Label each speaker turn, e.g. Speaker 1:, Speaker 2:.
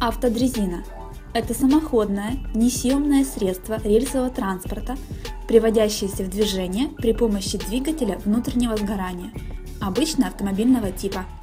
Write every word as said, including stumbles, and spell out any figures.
Speaker 1: Автодрезина – это самоходное, несъемное средство рельсового транспорта, приводящееся в движение при помощи двигателя внутреннего сгорания, обычно автомобильного типа.